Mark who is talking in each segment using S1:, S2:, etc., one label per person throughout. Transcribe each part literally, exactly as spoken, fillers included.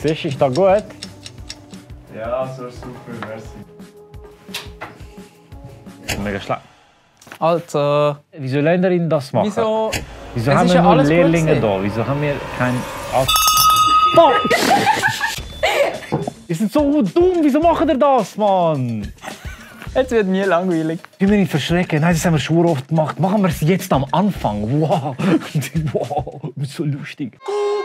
S1: Siehst du, ist das gut?
S2: Ja, so super, merci.
S1: Mega schlecht.
S3: Also...
S1: Wieso lernt ihr ihn das machen?
S3: Wieso...
S1: Wieso
S3: Es
S1: haben
S3: ist
S1: wir
S3: ja
S1: nur
S3: alles gut
S1: Lehrlinge
S3: gewesen.
S1: da? Wieso haben wir kein... Ihr seid so dumm, wieso macht ihr das, Mann?
S3: Jetzt wird mir langweilig.
S1: Ich will nicht verschrecken. Nein, das haben wir schon oft gemacht. Machen wir es jetzt am Anfang. Wow. Wow, das ist so lustig.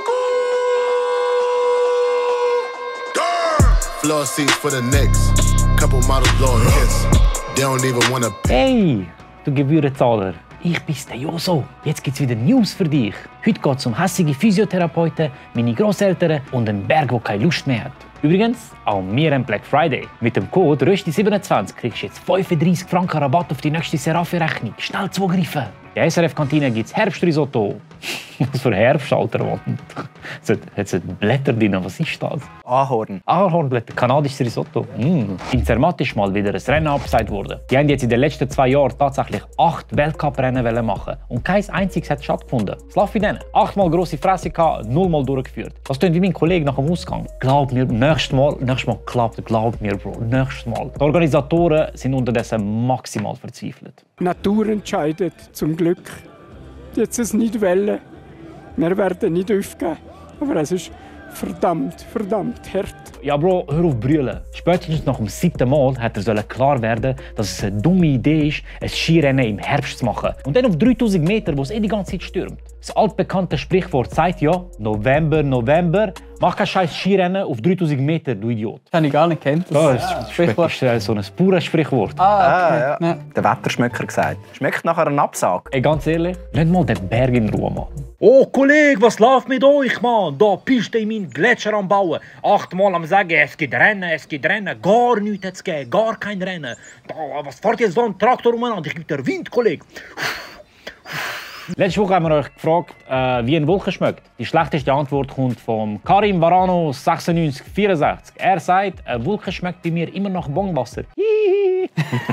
S4: Floor seats for the Knicks. Couple models blowing hits. They don't even wanna
S1: Hey, du Gebührenzahler. Ich bin's, der Joso. Jetzt gibt's wieder News für dich. Heute geht's um hässige Physiotherapeuten, meine Grosseltern und einen Berg, der keine Lust mehr hat. Übrigens, auch wir haben Black Friday. Mit dem Code Rösti siebenundzwanzig kriegst du jetzt fünfunddreissig Franken Rabatt auf die nächste Serafi-Rechnung. Schnell zugreifen. In der S R F-Kantine gibt's Herbstrisotto. Was für Herbst, Alter, Mann. Jetzt sind Blätter drin, was ist das?
S3: Ahorn.
S1: Ahornblätter, kanadisches Risotto. Mm. In Zermatt ist mal wieder ein Rennen abgesagt worden. Die haben jetzt in den letzten zwei Jahren tatsächlich acht Weltcuprennen machen und kein einziges hat stattgefunden. Es läuft wie denen. Achtmal grosse Fresse gehabt, nullmal durchgeführt. Das klingt wie mein Kollege nach dem Ausgang. Glaub mir, nächstes Mal, nächstes Mal klappt, glaub mir, Bro, nächstes Mal. Die Organisatoren sind unterdessen maximal verzweifelt.
S5: Die Natur entscheidet, zum Glück. Jetzt es nicht wollen. Wir werden nicht aufgeben. Aber es ist verdammt, verdammt hart.
S1: Ja, Bro, hör auf brüllen. Spätestens nach dem siebten Mal hat er sollen klar werden, dass es eine dumme Idee ist, ein Skirennen im Herbst zu machen. Und dann auf dreitausend Meter, wo es eh die ganze Zeit stürmt. Das altbekannte Sprichwort sagt ja, November, November, mach kein scheiß Skirennen auf dreitausend Meter, du Idiot.
S3: Das habe ich gar nicht kennt.
S1: Ja, das ist äh, so ein pures Sprichwort.
S3: Ah, okay.
S6: Ah, ja.
S3: Ja.
S6: Der Wetterschmöcker gesagt. Schmeckt nachher ein Absage.
S1: Ey, ganz ehrlich, lass mal den Berg in Ruhe, Mann. Oh, Kollege, was läuft mit euch, Mann? Da Piste in meinen Gletscher am Bauen. Achtmal am sagen, es gibt Rennen, es gibt Rennen. Gar nichts hat es gegeben, gar kein Rennen. Da, was fährt jetzt da ein Traktor umeinander? Ich gebe dir Wind, Kollege. Letzte Woche haben wir euch gefragt, äh, wie ein Wolke schmeckt. Die schlechteste Antwort kommt von Karim Varano sechsundneunzig vierundsechzig. Er sagt, eine Wolke schmeckt bei mir immer nach Bongwasser.
S7: Hihi,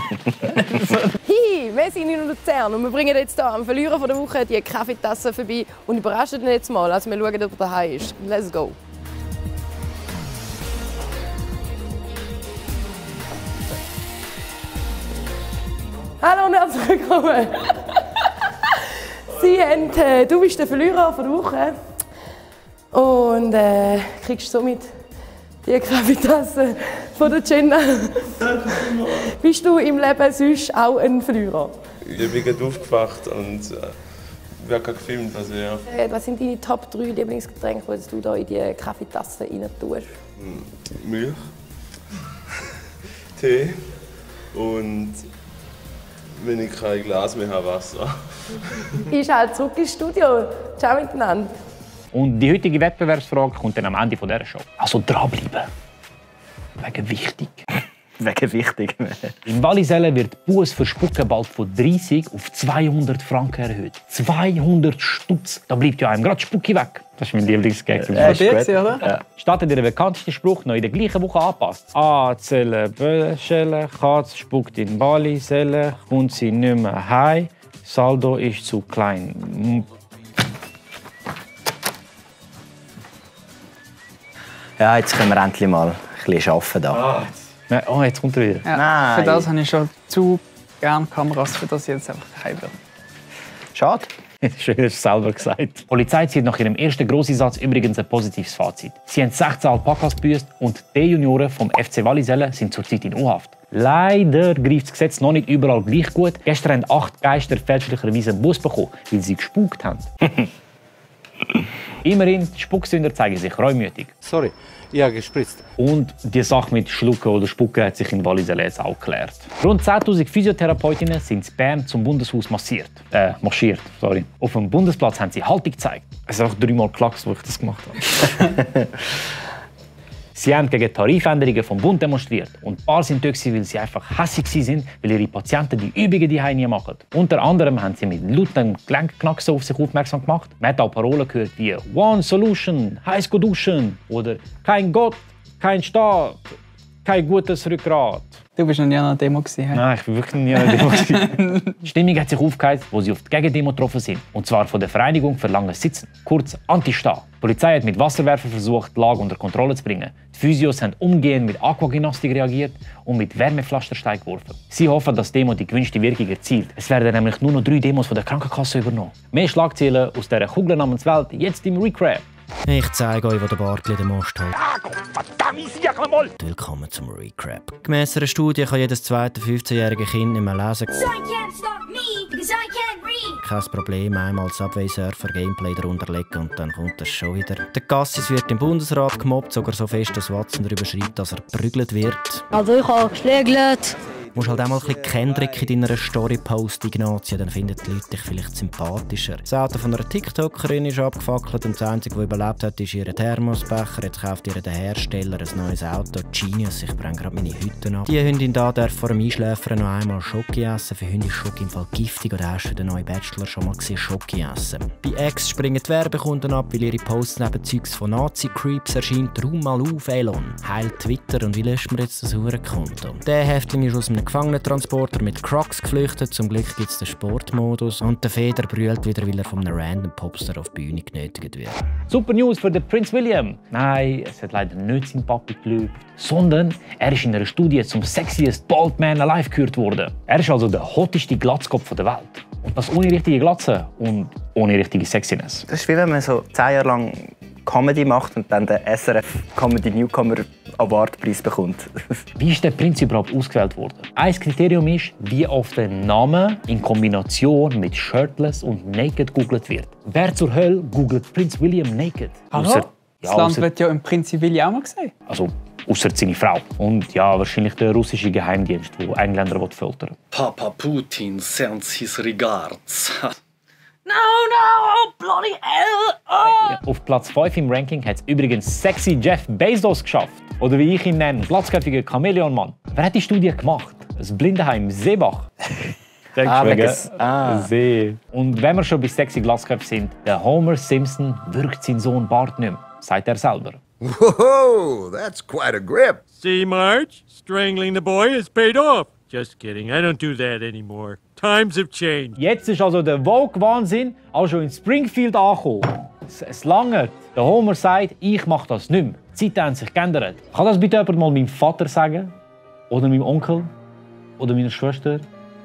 S7: wir sind in Luzern und wir bringen jetzt hier am Verlierer von der Woche die Kaffeetasse vorbei und überraschen ihn jetzt mal. Also wir schauen, ob er daheim ist. Let's go! Hallo und herzlich willkommen! Sie haben, äh, du bist der Verlierer von der Woche und äh, kriegst somit die Kaffeetasse von der Jenna. Bist du im Leben sonst auch ein Verlierer?
S2: Ich bin gerade aufgewacht und äh, wird gefilmt. Also, ja.
S7: Äh, was sind deine Top drei Lieblingsgetränke, die du da in die Kaffeetasse rein tust?
S2: Milch, Tee und wenn ich kein Glas mehr habe, Wasser.
S7: Ich halt zurück ins Studio. Ciao miteinander.
S1: Und die heutige Wettbewerbsfrage kommt dann am Ende dieser Show. Also dranbleiben. Wegen wichtig.
S6: Wegen wichtig.
S1: In Wallisellen wird die Buß für Spucken bald von dreissig auf zweihundert Franken erhöht. zweihundert Stutz. Da bleibt ja einem gerade Spucki weg. Das ist mein Lieblingsgag.
S3: Ja, ist gut, oder?
S6: Ja.
S1: Startet der bekannteste Spruch noch in der gleichen Woche angepasst. A zählen Böschelle, Katz spuckt in Wallisellen, kommt sie nicht mehr heim, Saldo ist zu klein.
S6: Ja, jetzt können wir endlich mal ein bisschen arbeiten da.
S1: Nein, oh, jetzt kommt er wieder.
S3: Ja.
S6: Nein.
S3: Für das habe ich schon zu gerne Kameras, für das ich jetzt einfach kein will.
S6: Schade.
S1: Schön, hast du es selber gesagt. Die Polizei zieht nach ihrem ersten Grosseinsatz übrigens ein positives Fazit. Sie haben sechzehn Alpakas gebüßt und die Junioren vom F C Wallisellen sind zurzeit in U-Haft. Leider greift das Gesetz noch nicht überall gleich gut. Gestern haben acht Geister fälschlicherweise einen Bus bekommen, weil sie gespukt haben. Immerhin, die Spucksünder zeigen sich reumütig.
S8: Sorry, ich habe gespritzt.
S1: Und die Sache mit Schlucken oder Spucken hat sich in Wallisellen jetzt auch geklärt. Rund zehntausend Physiotherapeutinnen sind in Bern zum Bundeshaus massiert. Äh, marschiert. Sorry. Auf dem Bundesplatz haben sie Haltung gezeigt. Es ist einfach dreimal geklackt, wo ich das gemacht habe. Sie haben gegen Tarifänderungen vom Bund demonstriert. Und ein paar sind dort, weil sie einfach hässig waren, weil ihre Patienten die Übungen die nie machen. Unter anderem haben sie mit lautem Gelenkknacksen auf sich aufmerksam gemacht. Man hat auch Parolen gehört wie «One Solution», «Heiß go duschen» oder «Kein Gott, kein Staat, kein gutes Rückgrat.
S3: Du bist noch nie an einer Demo gewesen, he?
S1: Nein, ich war wirklich nie an einer Demo. Die Stimmung hat sich aufgeheizt, wo sie auf die Gegendemo getroffen sind. Und zwar von der Vereinigung für langes Sitzen, kurz Anti-Sta. Die Polizei hat mit Wasserwerfer versucht, die Lage unter Kontrolle zu bringen. Die Physios haben umgehend mit Aquagymnastik reagiert und mit Wärmepflasterstein geworfen. Sie hoffen, dass die Demo die gewünschte Wirkung erzielt. Es werden nämlich nur noch drei Demos von der Krankenkasse übernommen. Mehr Schlagzeilen aus dieser Kugel namens Welt jetzt im Recap.
S9: Ich zeige euch, wo der Bartli den Most holt. Willkommen zum Recap. Gemäss einer Studie kann jedes zweite fünfzehnjährige Kind nicht mehr lesen. Kein Problem, einmal das Subway-Surfer-Gameplay darunter legen und dann kommt das schon wieder. Der Cassis wird im Bundesrat gemobbt, sogar so fest, dass Watson darüber schreibt, dass er geprügelt wird.
S10: Also ich habe geschlägelt.
S9: Du musst halt auch mal ein bisschen Kendrick in deiner Story posten, Ignazio, dann finden die Leute dich vielleicht sympathischer. Das Auto von einer TikTokerin ist abgefackelt und das Einzige, was überlebt hat, ist ihr Thermosbecher. Jetzt kauft ihr der Hersteller ein neues Auto. Genius, ich brenne gerade meine Hütte ab. Die Hündin da darf vor dem Einschläfern noch einmal Schoki essen. Für Hunde ist Schoki im Fall giftig, oder hast du den neuen Bachelor schon mal gesehen, Schoki essen? Bei X springen die Werbekunden ab, weil ihre Posts neben Zeugs von Nazi-Creeps erscheint. Raum mal auf, Elon. Heil Twitter und wie löscht man jetzt das Hurenkonto? Der Häftling ist aus einem Gefangenentransporter mit Crocs geflüchtet. Zum Glück gibt es den Sportmodus. Und der Feder brüllt wieder, weil er von einem random Popstar auf die Bühne genötigt wird.
S1: Super News für den Prinz William. Nein, es hat leider nicht sein Papi gelügt, sondern er ist in einer Studie zum sexiest bald man alive gekürt worden. Er ist also der hotteste Glatzkopf der Welt. Und das ohne richtige Glatze und ohne richtige Sexiness.
S6: Das ist wie wenn man so zehn Jahre lang Comedy macht und dann den S R F Comedy Newcomer Award-Preis bekommt.
S1: Wie ist der Prinz überhaupt ausgewählt worden? Ein Kriterium ist, wie oft der Name in Kombination mit Shirtless und Naked googelt wird. Wer zur Hölle googelt Prinz William Naked?
S3: Hallo?
S1: Ausser,
S3: Das
S1: ja,
S3: Land
S1: ausser,
S3: wird ja im Prinz William auch mal gesehen.
S1: also außer seine Frau. Und ja, wahrscheinlich der russische Geheimdienst, der Engländer foltern will.
S11: Papa Putin sends his regards.
S10: No, no, bloody hell! Oh.
S1: Auf Platz fünf im Ranking hat es übrigens sexy Jeff Bezos geschafft. Oder wie ich ihn nenne, glatzköpfiger Chamäleonmann. Wer hat die Studie gemacht? Das Blindenheim Seebach.
S6: Ah, wegen ah.
S1: See. Und wenn wir schon bei sexy Glatzköpfen sind, der Homer Simpson wirkt seinen Sohn Bart nicht mehr, sagt er selber.
S12: Whoa, that's quite a grip.
S13: See, Marge? Strangling the boy has paid off. Just kidding, I don't do that anymore. Times have changed.
S1: Jetzt ist also der Vogue-Wahnsinn auch schon in Springfield angekommen. Es, es langt. Der Homer sagt, ich mache das nicht mehr. Die Zeiten haben sich geändert. Kann das bitte jemand mal meinem Vater sagen? Oder meinem Onkel? Oder meiner Schwester?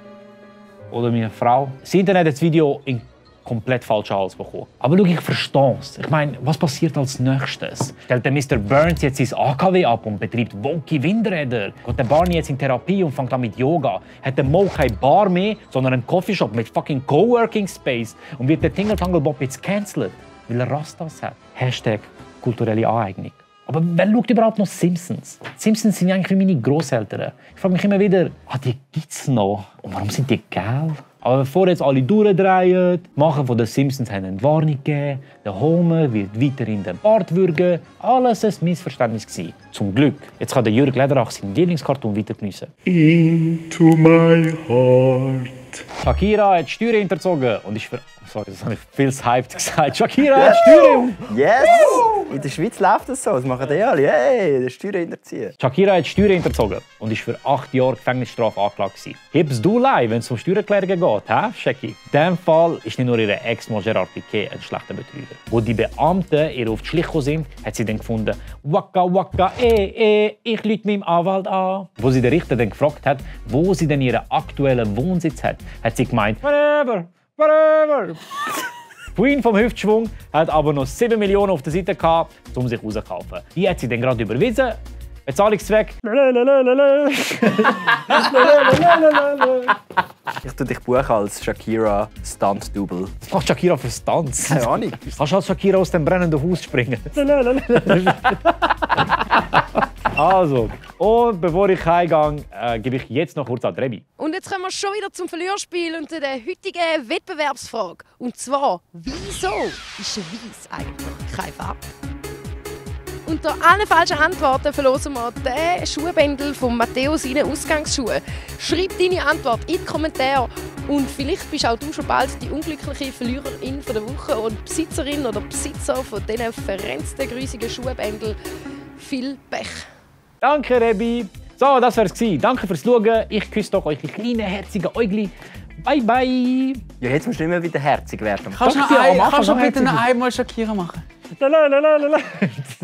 S1: Oder meiner Frau? Das Internet hat das Video in komplett falschen Hals bekommen. Aber schau, ich verstehe es. Ich meine, was passiert als nächstes? Stellt der Mister Burns jetzt sein A K W ab und betreibt wonky Windräder? Geht der Barney jetzt in Therapie und fängt an mit Yoga? Hat der Mo keine Bar mehr, sondern einen Coffeeshop mit fucking Coworking Space? Und wird der Tingle Tangle Bob jetzt cancelled, weil er Rastas hat? Hashtag kulturelle Aneignung. Aber wer schaut überhaupt noch Simpsons? Simpsons sind eigentlich wie meine Grosseltern. Ich frage mich immer wieder, ah, die gibt's noch? Und warum sind die geil? Aber bevor jetzt alle durchdrehen, die Macher von den Simpsons haben eine Warnung gegeben, der Homer wird weiterhin den Bart würgen. Alles ein Missverständnis gewesen. Zum Glück. Jetzt kann der Jürg Lederach seinen Lieblingskarton weiter geniessen.
S14: Into my heart.
S1: Shakira hat die Steuern hinterzogen und ist für... Sorry, das habe ich viel zu hyped gesagt. Shakira hat die Steuern...
S6: Yes! In der Schweiz läuft das so. Das machen die alle. Hey, die Steuern hinterziehen.
S1: Shakira hat die Steuern hinterzogen und ist für acht Jahre Gefängnisstrafe angeklagt gewesen. Hebst du leid, wenn es um Steuererklärungen geht, hä, Shaki? In diesem Fall ist nicht nur ihre Ex-Mann Gerard Piqué ein schlechter Betrüger. Wo die Beamten ihr auf die Schliche gekommen sind, hat sie dann gefunden, «Waka, waka, eh, eh, ich lüte meinem Anwalt an.» Wo sie den Richter dann gefragt hat, wo sie denn ihren aktuellen Wohnsitz hat, hat sie gemeint, «Whatever, whatever.» Queen vom Hüftschwung hat aber noch sieben Millionen auf der Seite gehabt, um sich rauszukaufen. Die hat sie dann gerade überwiesen. Bezahlungszweck.
S6: Ich tue dich buchen als Shakira Stunt-Double.
S1: Was macht Shakira für Stunts?
S6: Keine Ahnung.
S1: Kannst du als Shakira aus dem brennenden Haus springen? Also, und bevor ich heimgehe, äh, gebe ich jetzt noch kurz an Rebi.
S7: Und jetzt kommen wir schon wieder zum Verlierspiel und der heutigen Wettbewerbsfrage. Und zwar, wieso ist ein Weiss eigentlich keine Farbe? Unter allen falschen Antworten verlosen wir den Schuhbändel von Matteo seine Ausgangsschuhe. Schreib deine Antwort in die Kommentare und vielleicht bist auch du schon bald die unglückliche Verliererin der Woche und Besitzerin oder Besitzer von diesen verrenzten, grusigen Schuhbändeln. Viel Pech!
S1: Danke, Rebi. So, das war's gewesen. Danke fürs Schauen. Ich küsse doch eure kleinen, herzigen Äugli. Bye, bye.
S6: Ja, jetzt musst du immer wieder herzig werden.
S3: Kannst du noch, ein, kannst du bitte noch einmal Shakira machen?
S1: La, la, la, la, la.